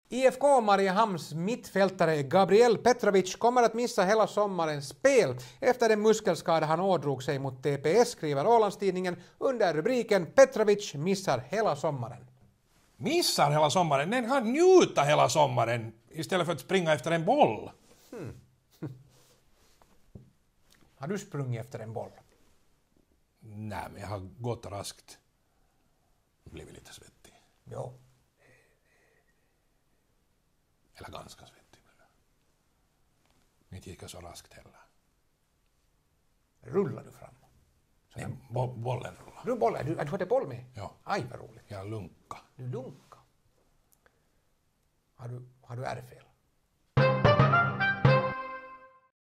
IFK Mariehamns mittfältare Gabriel Petrovic kommer att missa hela sommarens spel efter den muskelskada han ådrog sig mot TPS, skriver Ålandstidningen under rubriken Petrovic missar hela sommaren. Missar hela sommaren? Den har njuta hela sommaren istället för att springa efter en boll. Har du sprungit efter en boll? Nej, men jag har gått raskt. Blivit lite svettig. Jo. Eller ganska svettig. Inte gick jag så raskt heller. Rullar du fram? Nej, bollen rullar. Du bollar? Du hade boll med? Ja. Aj, vad roligt. Jag lunka. Du lunka. Har du ärrfel?